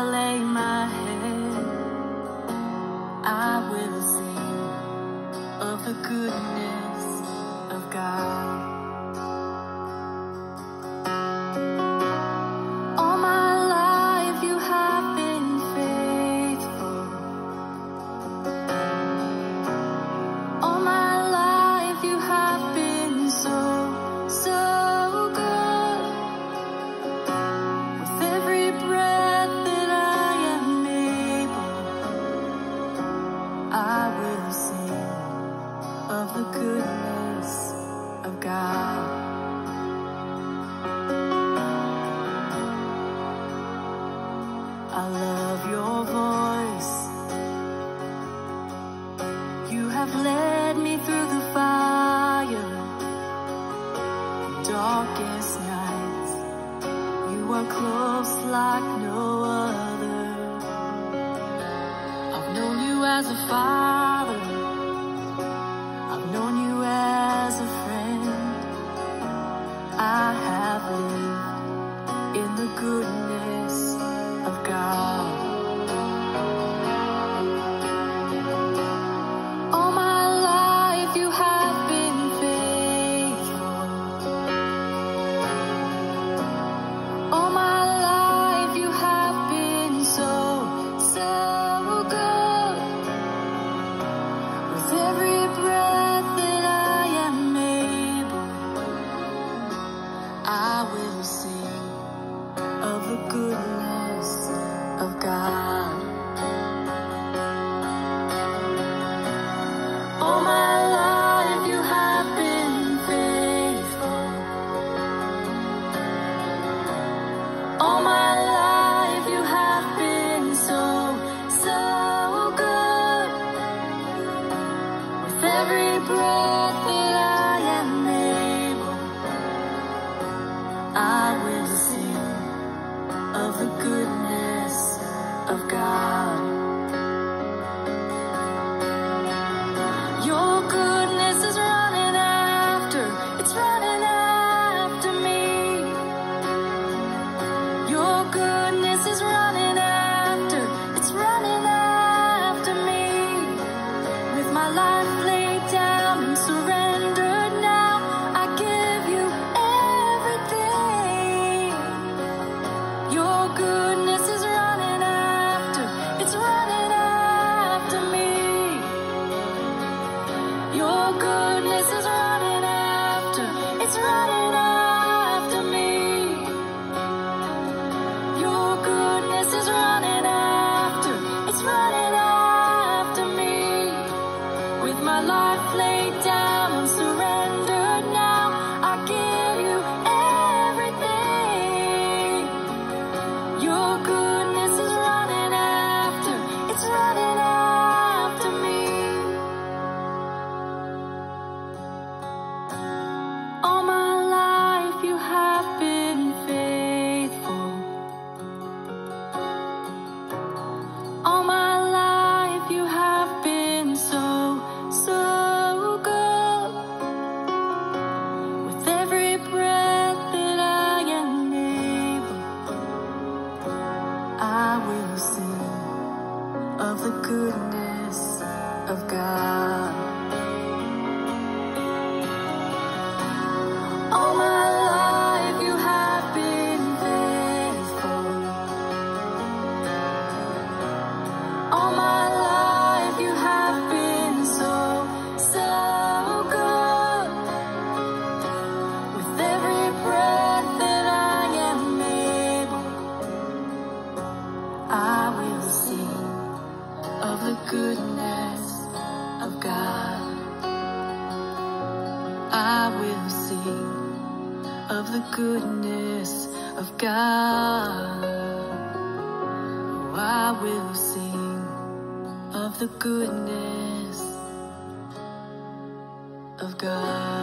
lay my head, I will sing of the goodness of God. All my life you have been faithful. All my life you have been so, so good. With every breath that I am able, I will sing of the goodness of God. I love your voice. You have led me through the fire, darkest nights. You are close like no other. I've known you as a father, I've known you as a friend. I have lived in the goodness of God. All my life you have been faithful. All my life you have been so, so good. With every breath that I am able, I will sing of the goodness of God. All my life you have been faithful. All my life you have been so, so good. With every breath that I am able, I will sing of the goodness of God. Your goodness is running after, it's running after me. Your goodness is running after, it's running after me. With my life laid down and surrendered now, I give you everything. Your goodness is running after, it's running after me. Your goodness is running after, it's running after me. Your goodness is running after, it's running after me. With my life laid down and surrendered now, I give you everything. Your goodness is running after, it's running after me. All my life you have been faithful. All my life you have been so, so good. With every breath that I am able, I will sing of the goodness of God. All my life you have been faithful. All my life you have been so, so good. With every breath that I am able, I will sing of the goodness of God. I will sing of the goodness of God. Oh, I will sing of the goodness of God.